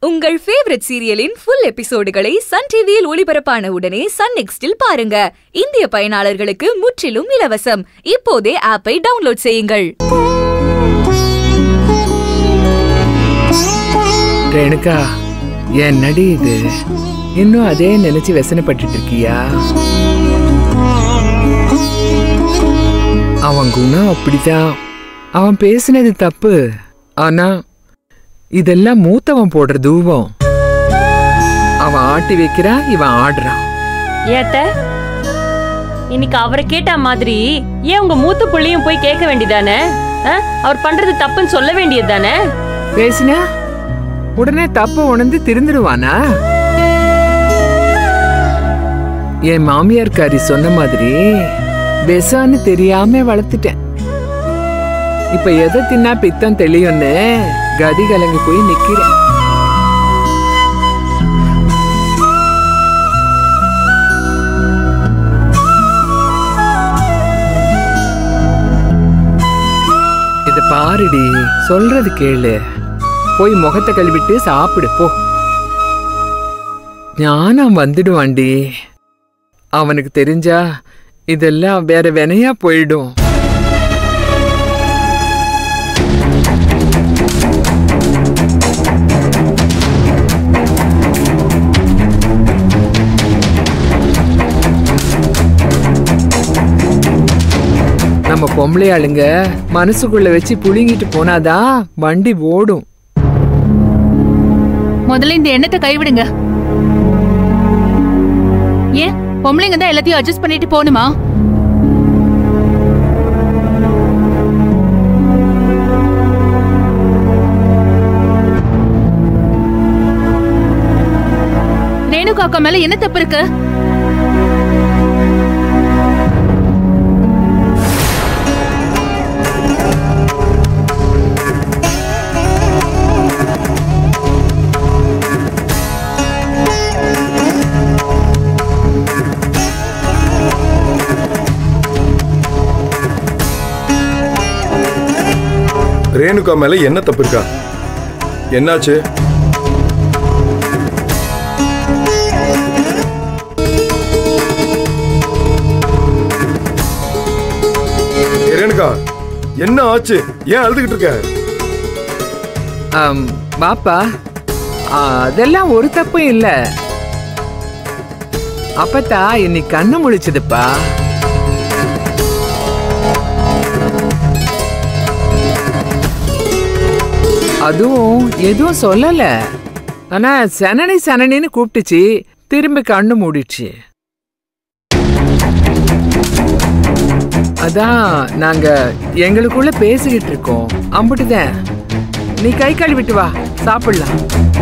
உங்கள் ஃபேவரட் சீரியலின் ஃபுல் எபிசோடுகளை சன் டிவியில் ஒளிபரப்பான உடனே சன் நெக்ஸ்டில் பாருங்க. இந்திய பயனாளர்களுக்கு முற்றிலும் இலவசம். இப்போதே ஆப்பை டவுன்லோட் செய்யுங்கள். ரேணுகா, என்னடி இது? இன்னும் அதே நினைச்சு வெசனப்பட்டு இருக்கியா? அவன் குணம் அப்படிதான். அவன் பேசினது தப்பு. ஆனா இதெல்லாம் மூத்தவன் போடுற தூவம். அவன் ஆட்டி வைக்கிறான், இவன் ஆடுறான். ஏத்த இன்னைக்கு அவரை கேட்ட மாதிரி ஏன் உங்க மூத்த புள்ளையும் போய் கேட்க வேண்டியதானே? அவர் பண்றது தப்புன்னு சொல்ல வேண்டியது தானே? பேசினா உடனே தப்பு உணர்ந்து திருந்துடுவானா? என் மாமியார்காரி சொன்ன மாதிரி பெசான்னு தெரியாம வளர்த்துட்டேன். இப்ப எதை தின்னா பித்தம் தெளியும்னு கதி கலங்கி போய் நிக்கிறேன். இத பாருடி, சொல்றது கேளு. போய் முகத்தை கழுவிட்டு சாப்பிடு போ. ஞானம் வந்துடுவாண்டி. அவனுக்கு தெரிஞ்சா இதெல்லாம் வேற வினையா போயிடும். நம்ம பொம்பளை ஆளுங்க மனசுக்குள்ள வச்சு புழுங்கிட்டு போனாதான் வண்டி ஓடும். முதல்ல இந்த எண்ணத்தை கைவிடுங்க. ஏன் பொம்பளைங்க தான் எல்லாத்தையும் அட்ஜஸ்ட் பண்ணிட்டு போகணுமா? ரேணுகா அக்கா மேல என்ன தப்பு இருக்கு? ரேணுகா மேல என்ன தப்பு இருக்கா? என்னாச்சு? ரேணுகா, என்ன ஆச்சு? ஏன் அழுதுகிட்டு இருக்க? பாப்பா, அதெல்லாம் ஒரு தப்பும் இல்ல. அப்பத்தா இன்னைக்கு கண்ணு முழிச்சதுப்பா. அதுவும் எதுவும் சொல்லல. ஆனா சனனி சனனின்னு கூப்பிட்டுச்சு, திரும்பி கண்ணு மூடிடுச்சு. அதான் நாங்க எங்களுக்குள்ள பேசிக்கிட்டு இருக்கோம். அம்புட்டுதான். நீ கை கழுவிட்டு வா, சாப்பிடலாம்.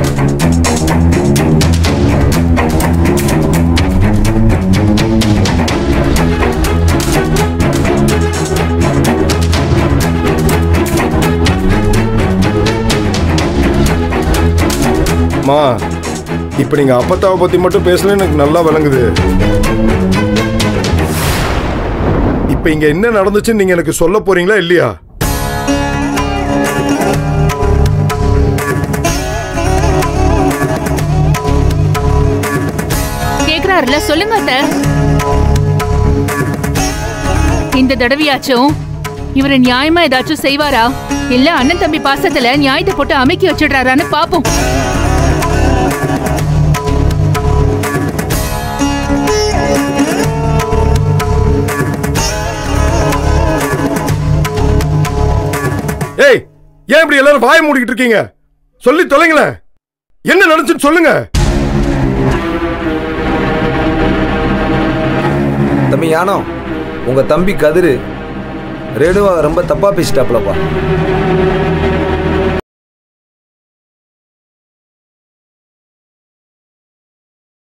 மா, இப்ப நீங்க அப்பத்தாவை பத்தி மட்டும் பேசல, எனக்கு நல்லா விளங்குது. இப்ப இங்க என்ன நடந்துச்சுன்னு நீங்க எனக்கு சொல்ல போறீங்களா இல்லையா? கேக்குறாருல, சொல்லுங்க அத்தை. இந்த தடவையாச்சும் இவரு நியாயமா ஏதாச்சும் செய்வாரா? இல்ல அண்ணன் தம்பி பாசத்துல நியாயத்தை போட்டு அமைக்கி வச்சிடுறாரான்னு பாப்போம். ஏய், ஏன் இப்படி எல்லாரும் வாய மூடிக்கிட்டு இருக்கீங்க? சொல்லி தொலைங்களேன். என்ன நடந்துச்சுன்னு சொல்லுங்க. தம்பி யானோ, உங்க தம்பி கதிரு ரேணுவா ரொம்ப தப்பா பேசிட்டாப்லப்பா.